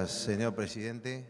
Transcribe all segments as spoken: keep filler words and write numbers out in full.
Gracias, señor presidente.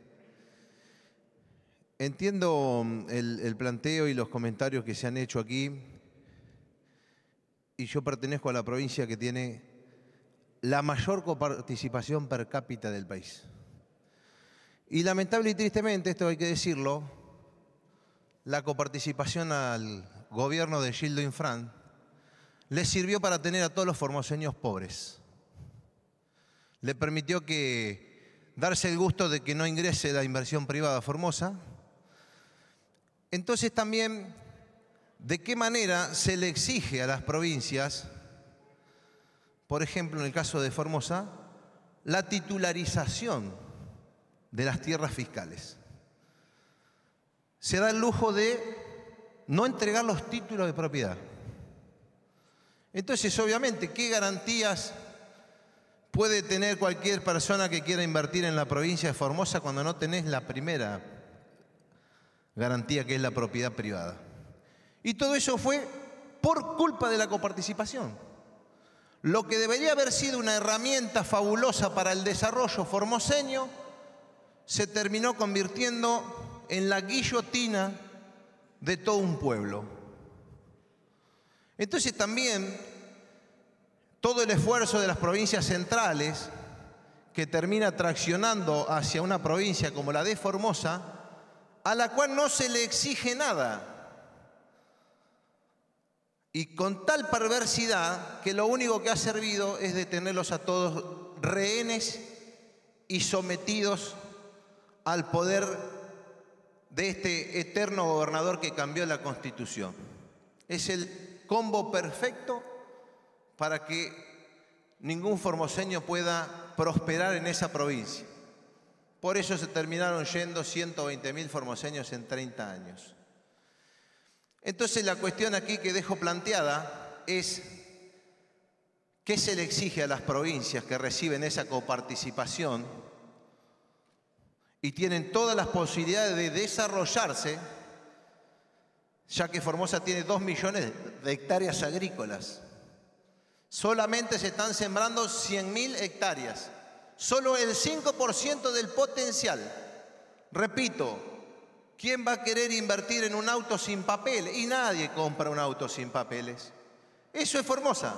Entiendo el, el planteo y los comentarios que se han hecho aquí, y yo pertenezco a la provincia que tiene la mayor coparticipación per cápita del país. Y lamentable y tristemente, esto hay que decirlo, la coparticipación al gobierno de Gildo Infran le sirvió para tener a todos los formoseños pobres. Le permitió que darse el gusto de que no ingrese la inversión privada a Formosa. Entonces también, ¿de qué manera se le exige a las provincias, por ejemplo en el caso de Formosa, la titularización de las tierras fiscales? Se da el lujo de no entregar los títulos de propiedad. Entonces, obviamente, ¿qué garantías puede tener cualquier persona que quiera invertir en la provincia de Formosa cuando no tenés la primera garantía, que es la propiedad privada? Y todo eso fue por culpa de la coparticipación. Lo que debería haber sido una herramienta fabulosa para el desarrollo formoseño se terminó convirtiendo en la guillotina de todo un pueblo. Entonces también todo el esfuerzo de las provincias centrales, que termina traccionando hacia una provincia como la de Formosa, a la cual no se le exige nada. Y con tal perversidad que lo único que ha servido es de tenerlos a todos rehenes y sometidos al poder de este eterno gobernador que cambió la Constitución. Es el combo perfecto para que ningún formoseño pueda prosperar en esa provincia. Por eso se terminaron yendo ciento veinte mil formoseños en treinta años. Entonces la cuestión aquí que dejo planteada es ¿qué se le exige a las provincias que reciben esa coparticipación y tienen todas las posibilidades de desarrollarse, ya que Formosa tiene dos millones de hectáreas agrícolas? Solamente se están sembrando cien mil hectáreas. Solo el cinco por ciento del potencial. Repito, ¿quién va a querer invertir en un auto sin papel? Y nadie compra un auto sin papeles. Eso es Formosa.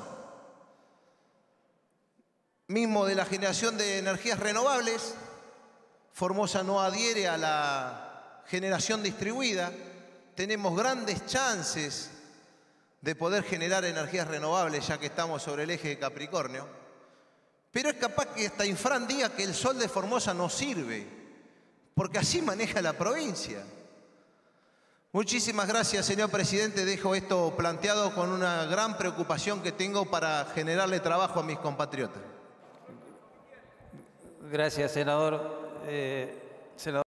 Mismo de la generación de energías renovables, Formosa no adhiere a la generación distribuida. Tenemos grandes chances de poder generar energías renovables, ya que estamos sobre el eje de Capricornio. Pero es capaz que hasta Infran diga que el sol de Formosa no sirve, porque así maneja la provincia. Muchísimas gracias, señor presidente. Dejo esto planteado con una gran preocupación que tengo para generarle trabajo a mis compatriotas. Gracias, senador. Eh, senador.